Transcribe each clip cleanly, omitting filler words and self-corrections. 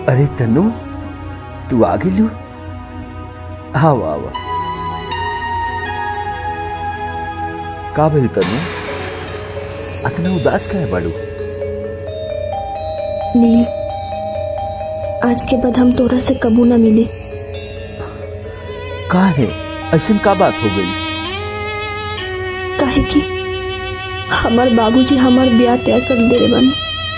अरे तनु तू आ गेलू। आवा आवा। का भेल तनु, इतना उदास काहे बाड़ू? नील, आज के बाद हम तोरा से कबू ना मिले। का है ऐसा का बात हो गई? काहे कि हमार बाबूजी हमार ब्याह तय कर दे बानी।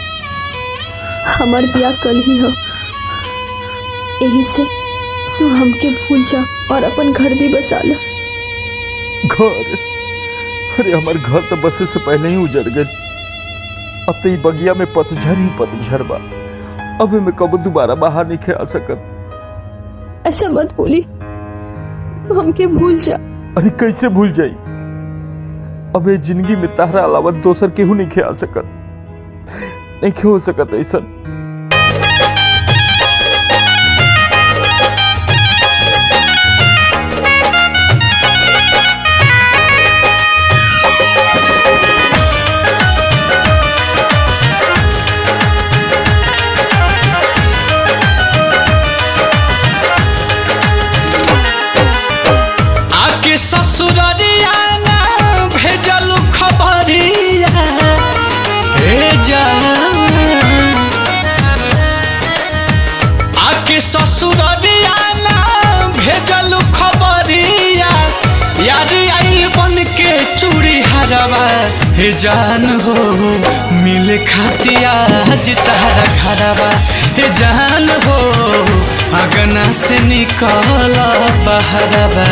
हमार ब्याह कल ही हो, यही से तू हमके भूल जा और अपन घर भी बसा लो। घर? अरे हमार घर तो बसे से पहले ही उजड़ गए। अब तो ये बगिया में पतझड़ ही पतझड़ बा। अब मैं कब दोबारा बाहर नहीं आ सकत। ऐसा मत बोली, तू हमके भूल जा। अरे कैसे भूल जाई? अब ये जिंदगी में तारा अलावा दोसर केहू नहीं आ सकत। नहीं हो सकत ऐसा। ससुररिया ना भेजलू खबरिया आके ससुररिया ना भेजलू खबरिया। यार आइल बन के चूड़ी हरवा हे जान हो, मिले खातिया तारा घरवा हे जान हो, अगना से निकल बहरवा।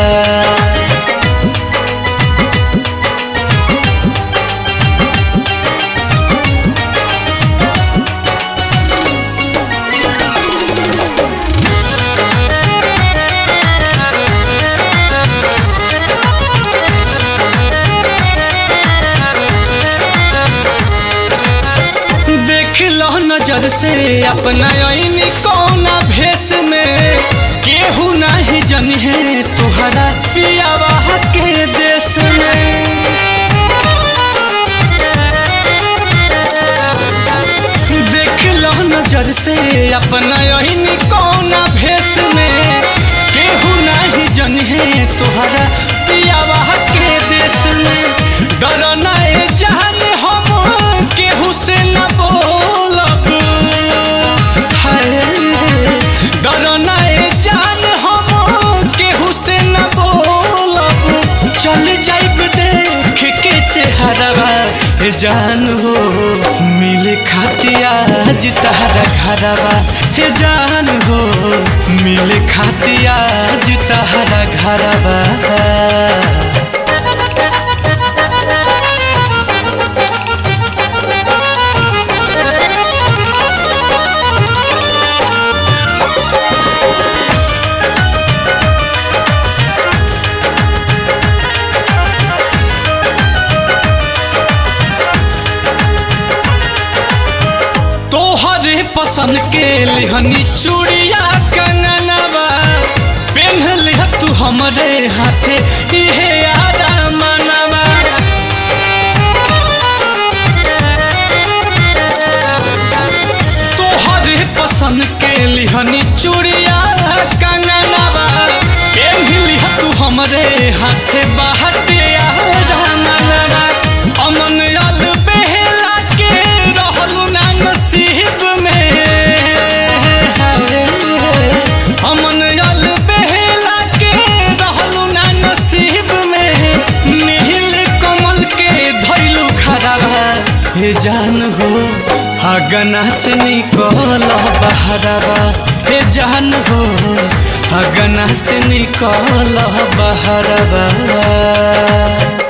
नजर से अपना आईनी कोना भेस में, केहू नहीं जन है तुहरा पियावा के देश में। देख लो नजर से अपना आईनी कोना भेस में, केहू नहीं जन है तुहरा पियावा के देश में। डरना जान हम केहू से न बोलब, डरना जान हम केहू से न बोलब। चल जाइब देख के चेहरवा हे जान हो, मिले खातिया तारा घरवा हे जान हो, मिले खातिया तारा घरवा। पसंद के लिहनी चूड़िया कंगनवा, पहन लिह तू हमरे हाथे इहे यारा मनवा। तोहरे पसंद के लिहनी चूड़िया कंगनवा, पहन लिह तू हमरे हाथे बाहटे यारा मनवा। अमन अल बेहला के रहलू ना नसीब में, अमन अल बेहला के रहलू ना नसीब में। नील कमल के धैलू खराबा हे जान हो, अगना से निकल बहरवा हे जान हो, अगना से निकल बहरवा।